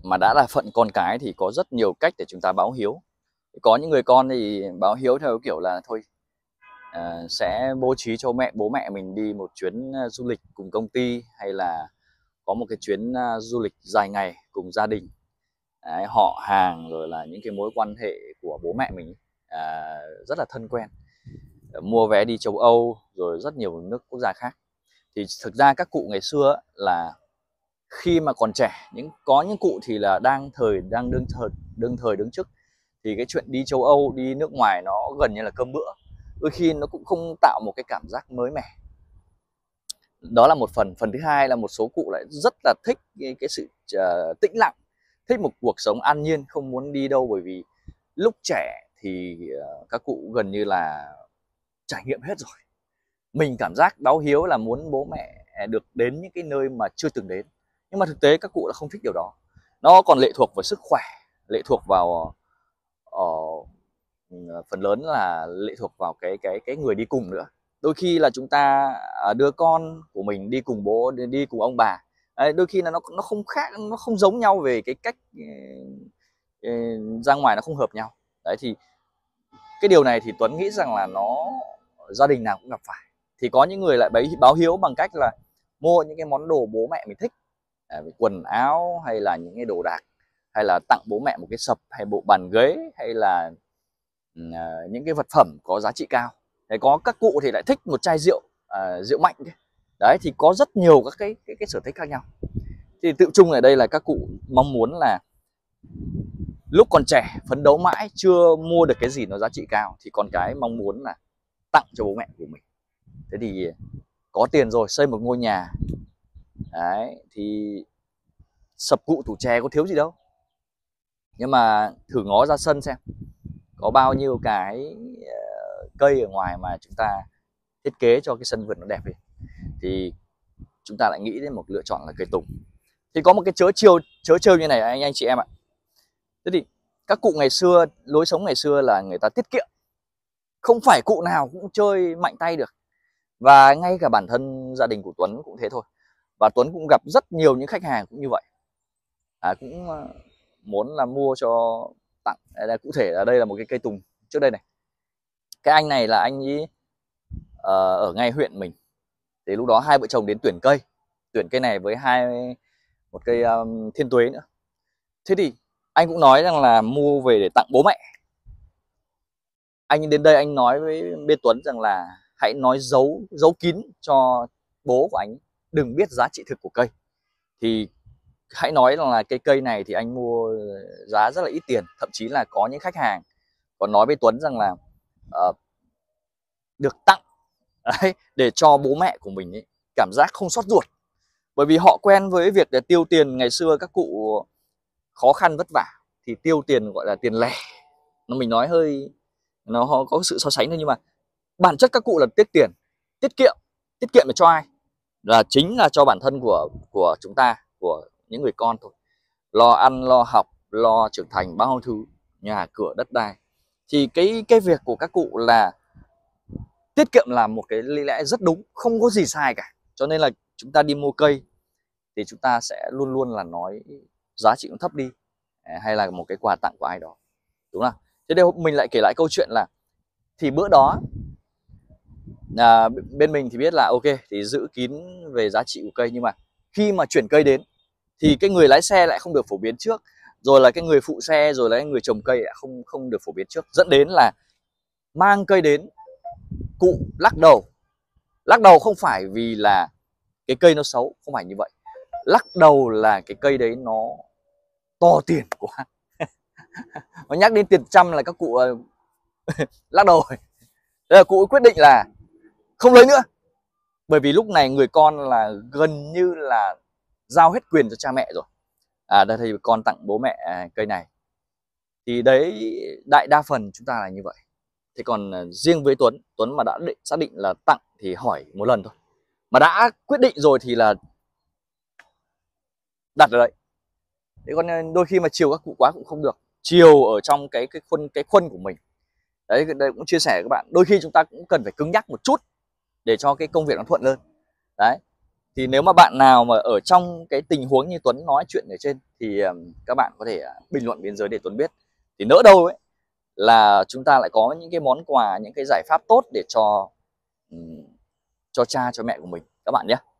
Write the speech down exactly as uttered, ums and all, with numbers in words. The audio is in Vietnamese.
mà đã là phận con cái thì có rất nhiều cách để chúng ta báo hiếu. Có những người con thì báo hiếu theo kiểu là thôi à, sẽ bố trí cho mẹ bố mẹ mình đi một chuyến du lịch cùng công ty, hay là có một cái chuyến uh, du lịch dài ngày cùng gia đình. Đấy, họ hàng rồi là những cái mối quan hệ của bố mẹ mình à, rất là thân quen, mua vé đi châu Âu rồi rất nhiều nước quốc gia khác. Thì thực ra các cụ ngày xưa là khi mà còn trẻ, những có những cụ thì là đang thời đang đương thời đương thời đứng trước, thì cái chuyện đi châu Âu, đi nước ngoài nó gần như là cơm bữa, đôi khi nó cũng không tạo một cái cảm giác mới mẻ. Đó là một phần. Phần thứ hai là một số cụ lại rất là thích cái, cái sự uh, tĩnh lặng, thích một cuộc sống an nhiên, không muốn đi đâu, bởi vì lúc trẻ thì uh, các cụ gần như là trải nghiệm hết rồi. Mình cảm giác báo hiếu là muốn bố mẹ được đến những cái nơi mà chưa từng đến, nhưng mà thực tế các cụ là không thích điều đó. Nó còn lệ thuộc vào sức khỏe, lệ thuộc vào uh, phần lớn là lệ thuộc vào cái cái cái người đi cùng nữa. Đôi khi là chúng ta đưa con của mình đi cùng bố, đi cùng ông bà, đấy, đôi khi là nó nó không khác, nó không giống nhau về cái cách ra ngoài, nó không hợp nhau. Đấy, thì cái điều này thì Tuấn nghĩ rằng là nó gia đình nào cũng gặp phải. Thì có những người lại báo hiếu bằng cách là mua những cái món đồ bố mẹ mình thích, quần áo hay là những cái đồ đạc, hay là tặng bố mẹ một cái sập hay bộ bàn ghế, hay là uh, những cái vật phẩm có giá trị cao. Đấy, có các cụ thì lại thích một chai rượu, uh, rượu mạnh. Đấy, thì có rất nhiều các cái, cái, cái sở thích khác nhau. Thì tự chung ở đây là các cụ mong muốn là lúc còn trẻ phấn đấu mãi chưa mua được cái gì nó giá trị cao, thì con cái mong muốn là tặng cho bố mẹ của mình. Thế thì có tiền rồi xây một ngôi nhà, đấy, thì sập cụ tủ chè có thiếu gì đâu. Nhưng mà thử ngó ra sân xem, có bao nhiêu cái cây ở ngoài mà chúng ta thiết kế cho cái sân vườn nó đẹp đi, thì chúng ta lại nghĩ đến một lựa chọn là cây tùng. Thì có một cái chớ chiêu chớ trêu như này anh anh chị em ạ. Thế thì các cụ ngày xưa, lối sống ngày xưa là người ta tiết kiệm, không phải cụ nào cũng chơi mạnh tay được. Và ngay cả bản thân gia đình của Tuấn cũng thế thôi. Và Tuấn cũng gặp rất nhiều những khách hàng cũng như vậy, à, cũng muốn là mua cho tặng. Đây, cụ thể là đây là một cái cây tùng trước đây này. Cái anh này là anh ấy uh, ở ngay huyện mình. Thì lúc đó hai vợ chồng đến tuyển cây, tuyển cây này với hai một cây um, thiên tuế nữa. Thế thì anh cũng nói rằng là mua về để tặng bố mẹ. Anh đến đây anh nói với bên Tuấn rằng là hãy nói giấu giấu kín cho bố của anh đừng biết giá trị thực của cây. Thì hãy nói rằng là cái cây này thì anh mua giá rất là ít tiền. Thậm chí là có những khách hàng còn nói với Tuấn rằng là uh, được tặng đấy, để cho bố mẹ của mình ấy, cảm giác không xót ruột. Bởi vì họ quen với việc để tiêu tiền. Ngày xưa các cụ khó khăn vất vả thì tiêu tiền gọi là tiền lẻ. Nó mình nói hơi nó có sự so sánh thôi, nhưng mà bản chất các cụ là tiết tiền, tiết kiệm. Tiết kiệm để cho ai? Là chính là cho bản thân của của chúng ta, của những người con thôi. Lo ăn, lo học, lo trưởng thành bao thứ, nhà cửa đất đai. Thì cái cái việc của các cụ là tiết kiệm là một cái lý lẽ rất đúng, không có gì sai cả. Cho nên là chúng ta đi mua cây thì chúng ta sẽ luôn luôn là nói giá trị cũng thấp đi, hay là một cái quà tặng của ai đó, đúng không? Thế đây mình lại kể lại câu chuyện là thì bữa đó à, bên mình thì biết là ok thì giữ kín về giá trị của cây, nhưng mà khi mà chuyển cây đến thì cái người lái xe lại không được phổ biến trước, rồi là cái người phụ xe, rồi là cái người trồng cây lại không không được phổ biến trước, dẫn đến là mang cây đến cụ lắc đầu. Lắc đầu không phải vì là cái cây nó xấu, không phải như vậy. Lắc đầu là cái cây đấy nó to tiền quá. Nó nhắc đến tiền trăm là các cụ uh, lắc đầu. Thế là cụ quyết định là không lấy nữa. Bởi vì lúc này người con là gần như là giao hết quyền cho cha mẹ rồi. À, đây thì con tặng bố mẹ cây này. Thì đấy, đại đa phần chúng ta là như vậy. Thế còn riêng với Tuấn, Tuấn mà đã định, xác định là tặng thì hỏi một lần thôi. Mà đã quyết định rồi thì là đặt ở đấy. Thế còn đôi khi mà chiều các cụ quá cũng không được. Chiều ở trong cái cái khuôn cái khuôn của mình. Đấy, đây cũng chia sẻ với các bạn. Đôi khi chúng ta cũng cần phải cứng nhắc một chút để cho cái công việc nó thuận lên. Đấy. Thì nếu mà bạn nào mà ở trong cái tình huống như Tuấn nói chuyện ở trên thì um, các bạn có thể bình luận bên dưới để Tuấn biết. Thì nỡ đâu ấy là chúng ta lại có những cái món quà, những cái giải pháp tốt để cho um, cho cha cho mẹ của mình các bạn nhé.